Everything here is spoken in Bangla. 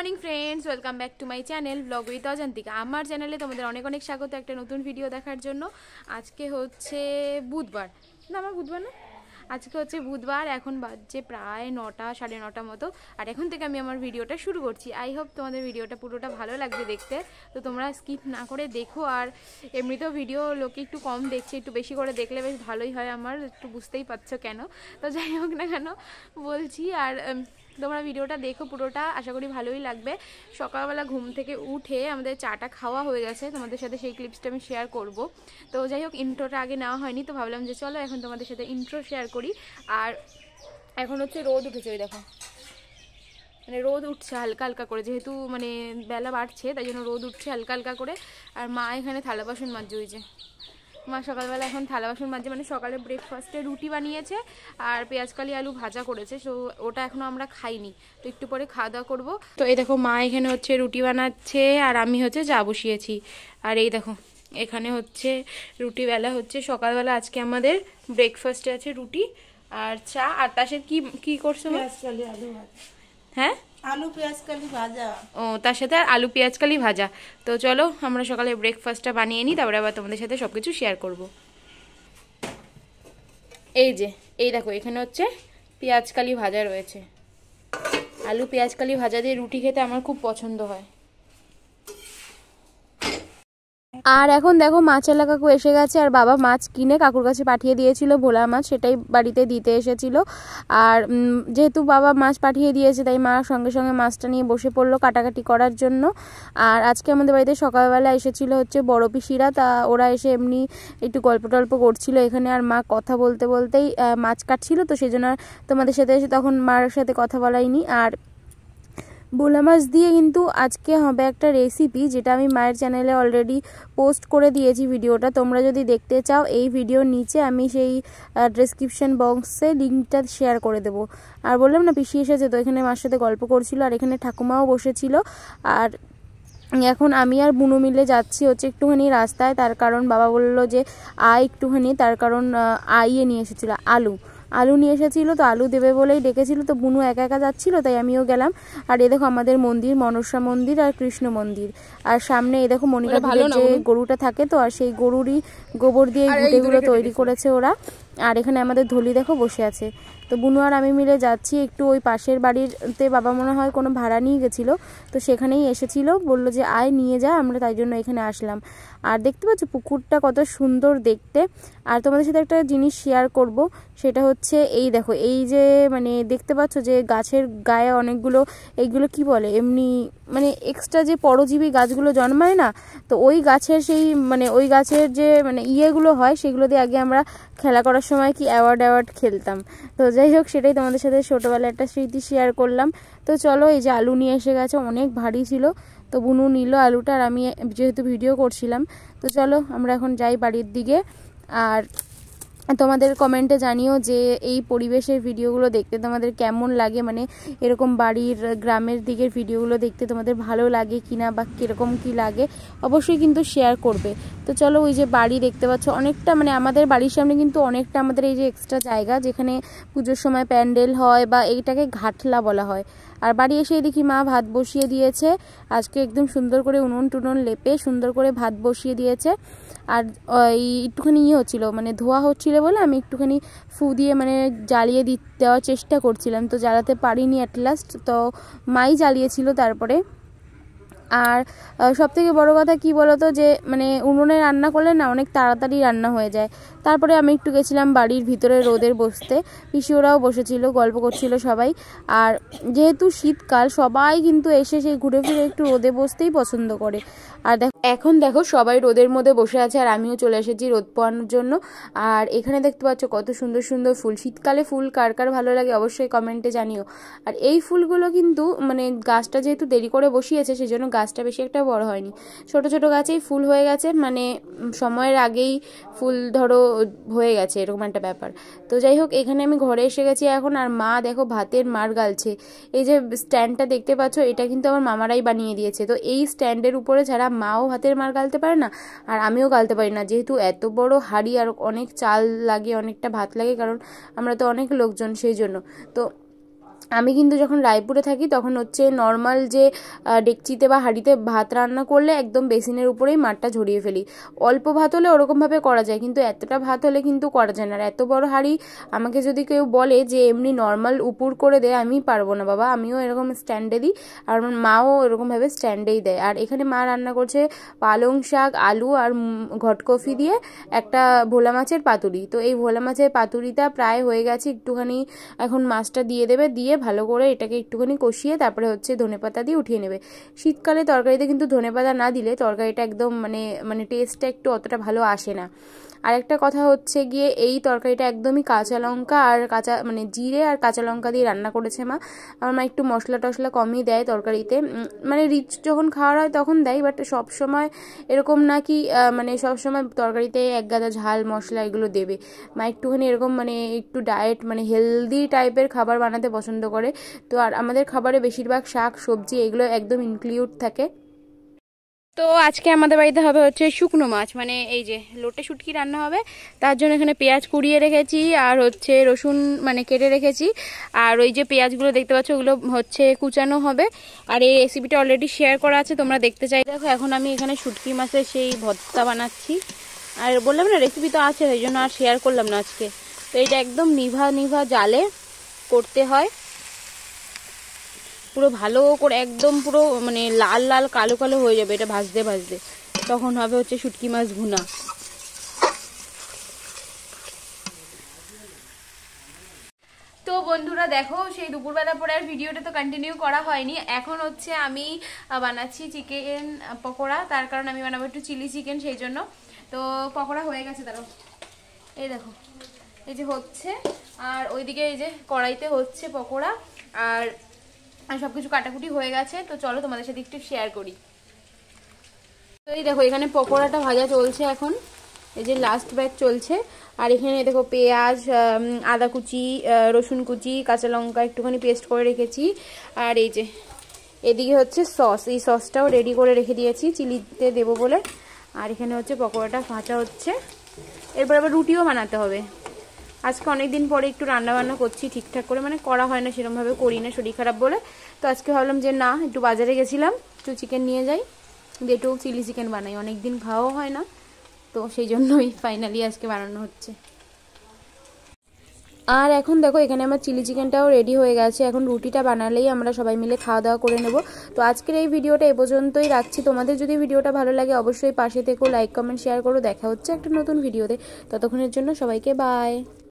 Morning friends, welcome back to my channel blog with Ajantika. আমার চ্যানেলে তোমাদের অনেক অনেক স্বাগত একটা নতুন ভিডিও দেখার জন্য। আজকে হচ্ছে বুধবার, না আমার বুধবার না, আজকে হচ্ছে বুধবার। এখন বাজছে প্রায় 9টা, 9:30 মতো। আর এখন থেকে আমি আমার ভিডিওটা শুরু করছি। আই হোপ তোমাদের ভিডিওটা পুরোটা ভালো লাগবে দেখতে, তো তোমরা স্কিপ না করে দেখো। আর এমনিতেও ভিডিও লোকে একটু কম দেখছে, একটু বেশি করে দেখলে বেশ ভালোই হয়, আমার একটু বুঝতেই পারছো কেন। তো যাই হোক না কেন বলছি। আর তোমরা ভিডিওটা দেখো পুরোটা, আশা করি ভালোই লাগবে। সকালবেলা ঘুম থেকে উঠে আমাদের চাটা খাওয়া হয়ে গেছে, তোমাদের সাথে সেই ক্লিপসটা আমি শেয়ার করব। তো যাই হোক, ইন্ট্রোটা আগে নেওয়া হয়নি, তো ভাবলাম যে চলো এখন তোমাদের সাথে ইন্ট্রো শেয়ার করি। আর এখন হচ্ছে রোদ উঠেছে, ওই দেখো, মানে রোদ উঠছে হালকা হালকা করে, যেহেতু মানে বেলা বাড়ছে তাই জন্য রোদ উঠছে হালকা হালকা করে। আর মা এখানে থালা বাসন মাজছে, হয়েছে মা সকালবেলা এখন থালা বাসন মাজছে, মানে সকালে ব্রেকফাস্টে রুটি বানিয়েছে আর পেঁয়াজকালি আলু ভাজা করেছে। তো ওটা এখনও আমরা খাইনি, তো একটু পরে খাওয়া দাওয়া করবো। তো এই দেখো মা এখানে হচ্ছে রুটি বানাচ্ছে আর আমি হচ্ছে চা বসিয়েছি। আর এই দেখো এখানে হচ্ছে রুটি বেলা হচ্ছে। সকালবেলা আজকে আমাদের ব্রেকফাস্টে আছে রুটি আর চা। আর তার সাথে কি কি করছো? হ্যাঁ, আলু পেঁয়াজকালি ভাজা। ও, তার সাথে আর আলু পেঁয়াজকালি ভাজা। তো চলো আমরা সকালে ব্রেকফাস্টটা বানিয়ে নিই, তারপরে আবার তোমাদের সাথে সব কিছু শেয়ার করব। এই যে এই দেখো এখানে হচ্ছে পেঁয়াজকালি ভাজা রয়েছে। আলু পেঁয়াজকালি ভাজা দিয়ে রুটি খেতে আমার খুব পছন্দ হয়। আর এখন দেখো মাছওয়ালা কাকু এসে গেছে, আর বাবা মাছ কিনে কাকুর কাছে পাঠিয়ে দিয়েছিল, ভোলা মাছ, সেটাই বাড়িতে দিতে এসেছিল। আর যেহেতু বাবা মাছ পাঠিয়ে দিয়েছে তাই মা সঙ্গে সঙ্গে মাছটা নিয়ে বসে পড়লো কাটাকাটি করার জন্য। আর আজকে আমাদের বাড়িতে সকালবেলা এসেছিল হচ্ছে বড় পিসিরা, তা ওরা এসে এমনি একটু গল্প টল্প করছিল এখানে। আর মা কথা বলতে বলতেই মাছ কাটছিল, তো সেই জন্য তোমাদের সাথে এসে তখন মার সাথে কথা বলাইনি। আর ভোলা মাছ দিয়ে কিন্তু আজকে হবে একটা রেসিপি, যেটা আমি মায়ের চ্যানেলে অলরেডি পোস্ট করে দিয়েছি ভিডিওটা। তোমরা যদি দেখতে চাও এই ভিডিওর নিচে আমি সেই ডেসক্রিপশন বক্সে লিঙ্কটা শেয়ার করে দেবো। আর বললাম না পিসি এসেছে, তো এখানে মার সাথে গল্প করছিল আর এখানে ঠাকুমাও বসেছিল। আর এখন আমি আর বুনু মিলে যাচ্ছি হচ্ছে একটুখানি রাস্তায়, তার কারণ বাবা বললো যে একটুখানি, তার কারণ আইয়ে নিয়ে এসেছিলো আলু নিয়ে এসেছিলো, তো আলু দেবে বলেই ডেকেছিল। তো বুনু একা একা যাচ্ছিলো তাই আমিও গেলাম। আর এ দেখো আমাদের মন্দির, মনসা মন্দির আর কৃষ্ণ মন্দির। আর সামনে এ দেখো মনিকাপুরের যে গরুটা থাকে, তো আর সেই গরুরই গোবর দিয়ে ঘুটেগুলো তৈরি করেছে ওরা। আর এখানে আমাদের ধলি দেখো বসে আছে। তো বুনু আর আমি মিলে যাচ্ছি একটু ওই পাশের বাড়িতে, বাবা মনে হয় কোনো ভাড়া নিয়ে গেছিলো, তো সেখানেই এসেছিল, বললো যে নিয়ে যা, আমরা তাই জন্য এখানে আসলাম। আর দেখতে পাচ্ছ পুকুরটা কত সুন্দর দেখতে। আর তোমাদের সাথে একটা জিনিস শেয়ার করব, সেটা হচ্ছে এই দেখো, এই যে মানে দেখতে পাচ্ছ যে গাছের গায়ে অনেকগুলো, এইগুলো কি বলে এমনি, মানে এক্সট্রা যে পরজীবী গাছগুলো জন্মায় না, তো ওই গাছের সেই মানে ওই গাছের যে মানে ইয়েগুলো হয়, সেগুলো দিয়ে আগে আমরা খেলা করার সময় কি অ্যাওয়ার্ড খেলতাম। তো যাই হোক, সেটাই তোমাদের সাথে ছোটোবেলার একটা স্মৃতি শেয়ার করলাম। তো চলো, এই যে আলু নিয়ে এসে গেছে, অনেক ভারী ছিল, তো বুনু নিল আলুটা, আর আমি যেহেতু ভিডিও করছিলাম। তো চলো আমরা এখন যাই বাড়ির দিকে। আর তোমাদের কমেন্টে জানিও যে এই পরিবেশের ভিডিওগুলো দেখতে তোমাদের কেমন লাগে, মানে এরকম বাড়ির গ্রামের দিকের ভিডিওগুলো দেখতে তোমাদের ভালো লাগে কিনা, বা কীরকম কি লাগে অবশ্যই কিন্তু শেয়ার করবে। তো চলো, ওই যে বাড়ি দেখতে পাচ্ছ অনেকটা, মানে আমাদের বাড়ির সামনে কিন্তু অনেকটা আমাদের এই যে এক্সট্রা জায়গা, যেখানে পুজোর সময় প্যান্ডেল হয়, বা এইটাকে ঘাটলা বলা হয়। আর বাড়ি এসে দেখি মা ভাত বসিয়ে দিয়েছে, আজকে একদম সুন্দর করে উনুন টুনুন লেপে সুন্দর করে ভাত বসিয়ে দিয়েছে। আর ওই একটুখানি হচ্ছিলো, মানে ধোয়া হচ্ছিলো বলে আমি একটুখানি ফু দিয়ে মানে জ্বালিয়ে দেওয়ার চেষ্টা করছিলাম, তো জ্বালাতে পারিনি অ্যাট লাস্ট, তো মাই জ্বালিয়েছিল তারপরে। আর সবথেকে বড় কথা কি বলতো, যে মানে উনুনে রান্না করলে না অনেক তাড়াতাড়ি রান্না হয়ে যায়। তারপরে আমি একটু গেছিলাম বাড়ির ভিতরে রোদের বসতে, পিসি ওরাও বসেছিল, গল্প করছিল সবাই। আর যেহেতু শীতকাল, সবাই কিন্তু এসে সেই ঘুরে ফিরে একটু রোদে বসতেই পছন্দ করে। আর এখন দেখো সবাই রোদের মধ্যে বসে আছে, আর আমিও চলে এসেছি রোদ পোয়ানোর জন্য। আর এখানে দেখতে পাচ্ছ কত সুন্দর সুন্দর ফুল, শীতকালে ফুল কার কার ভালো লাগে অবশ্যই কমেন্টে জানিও। আর এই ফুলগুলো কিন্তু মানে গাছটা যেহেতু দেরি করে বসিয়েছে, সেই জন্য গাছটা বেশি একটা বড় হয়নি, ছোট ছোট গাছেই ফুল হয়ে গেছে, মানে সময়ের আগেই ফুল ধরো হয়ে গেছে, এরকম একটা ব্যাপার। তো যাই হোক, এখানে আমি ঘরে এসে গেছি এখন। আর মা দেখো ভাতের মার গালছে। এই যে স্ট্যান্ডটা দেখতে পাচ্ছ, এটা কিন্তু আমার মামারাই বানিয়ে দিয়েছে। তো এই স্ট্যান্ডের উপরে ছাড়া মাও ভাতের মার গালতে পারে না, আর আমিও গালতে পারি না, যেহেতু এত বড় হাঁড়ি আর অনেক চাল লাগে, অনেকটা ভাত লাগে, কারণ আমরা তো অনেক লোকজন, সেই জন্য। তো আমি কিন্তু যখন রায়পুরে থাকি তখন হচ্ছে নর্মাল যে ডেকচিতে বা হাঁড়িতে ভাত রান্না করলে একদম বেসিনের উপরেই মাঠটা ঝরিয়ে ফেলি। অল্প ভাত হলে ওরকমভাবে করা যায়, কিন্তু এতটা ভাত হলে কিন্তু করা যায় না। আর এত বড় হাঁড়ি আমাকে যদি কেউ বলে যে এমনি নর্মাল উপুর করে দেয়, আমি পারবো না বাবা। আমিও এরকম স্ট্যান্ডে দিই, আর আমার মাও এরকমভাবে স্ট্যান্ডেই দেয়। আর এখানে মা রান্না করছে পালং শাক, আলু আর ঘটকফি দিয়ে একটা ভোলা মাছের পাতুরি। তো এই ভোলা মাছের পাতুরিটা প্রায় হয়ে গেছে, একটুখানি এখন মাছটা দিয়ে দেবে, দিয়ে ভালো করে এটাকে একটুখানি কষিয়ে তারপরে হচ্ছে ধনেপাতা দিয়ে উঠিয়ে নেবে। শীতকালে তরকারিতে কিন্তু ধনেপাতা না দিলে তরকারিটা একদম মানে টেস্টটা একটু অতটা ভালো আসে না। আরেকটা কথা হচ্ছে গিয়ে এই তরকারিটা একদমই কাঁচা লঙ্কা আর মানে জিরে আর কাঁচা লঙ্কা দিয়ে রান্না করেছে মা। আমার মা একটু মশলা টশলা কমই দেয় তরকারিতে, মানে রিচ যখন খাওয়ার হয় তখন দেয়, বাট সব সময় এরকম না কি মানে সব সময় তরকারিতে এক গাদা ঝাল মশলা এগুলো দেবে। মা একটুখানি এরকম মানে একটু ডায়েট মানে হেলদি টাইপের খাবার বানাতে পছন্দ করে। তো আর আমাদের খাবারে বেশিরভাগ শাক সবজি এগুলো একদম ইনক্লুড থাকে। তো আজকে আমাদের বাড়িতে হবে হচ্ছে শুকনো মাছ, মানে এই যে লোটে শুটকি রান্না হবে। তার জন্য এখানে পেঁয়াজ কুড়িয়ে রেখেছি আর হচ্ছে রসুন মানে কেটে রেখেছি। আর ওই যে পেঁয়াজগুলো দেখতে পাচ্ছ ওগুলো হচ্ছে কুচানো হবে। আর এই রেসিপিটা অলরেডি শেয়ার করা আছে, তোমরা দেখতে চাই দেখো। এখন আমি এখানে শুটকি মাছের সেই ভর্তা বানাচ্ছি। আর বললাম না রেসিপি তো আছে, সেই জন্য আর শেয়ার করলাম না আজকে। তো এটা একদম নিভা নিভা জালে করতে হয়, পুরো ভালো করে একদম পুরো মানে লাল লাল কালো কালো হয়ে যাবে এটা ভাজতে ভাজতে, তখন হবে হচ্ছে শুটকি মাছ ভুনা। তো বন্ধুরা দেখো, সেই দুপুরবেলা পরে আর ভিডিওটা তো কন্টিনিউ করা হয়নি। এখন হচ্ছে আমি বানাচ্ছি চিকেন পকোড়া, তার কারণ আমি বানাবো একটু চিলি চিকেন, সেই জন্য। তো পকোড়া হয়ে গেছে, দাঁড়াও এই দেখো এই যে হচ্ছে, আর ওইদিকে এই যে কড়াইতে হচ্ছে পকোড়া, আর সবকিছু কাটাকুটি হয়ে গেছে। তো চলো তোমাদের সাথে একটু শেয়ার করি। তো এই দেখো এখানে পকোড়াটা ভাজা চলছে এখন, এই যে লাস্ট ব্যাচ চলছে। আর এখানে দেখো পেঁয়াজ, আদা কুচি, রসুন কুচি, কাঁচা লঙ্কা একটুখানি পেস্ট করে রেখেছি। আর এই যে এদিকে হচ্ছে সস, এই সসটাও রেডি করে রেখে দিয়েছি চিলিতে দেবো বলে। আর এখানে হচ্ছে পকোড়াটা ভাজা হচ্ছে, এরপর আবার রুটিও বানাতে হবে। আজকে অনেকদিন পরে একটু রান্না বান্না করছি ঠিকঠাক করে, মানে করা হয় না সেরকমভাবে, করি না শরীর খারাপ বলে। তো আজকে ভাবলাম যে না, একটু বাজারে গেছিলাম, একটু চিকেন নিয়ে যাই, দিয়ে একটু চিলি চিকেন বানাই, অনেকদিন খাওয়াও হয় না। তো সেই জন্যই ফাইনালি আজকে বানানো হচ্ছে। আর এখন দেখো এখানে আমার চিলি চিকেনটাও রেডি হয়ে গেছে, এখন রুটিটা বানালেই আমরা সবাই মিলে খাওয়া দাওয়া করে নেব। তো আজকের এই ভিডিওটা এ পর্যন্তই রাখছি। তোমাদের যদি ভিডিওটা ভালো লাগে অবশ্যই পাশে থেকো, লাইক কমেন্ট শেয়ার করো। দেখা হচ্ছে একটা নতুন ভিডিওতে, ততক্ষণের জন্য সবাইকে বাই।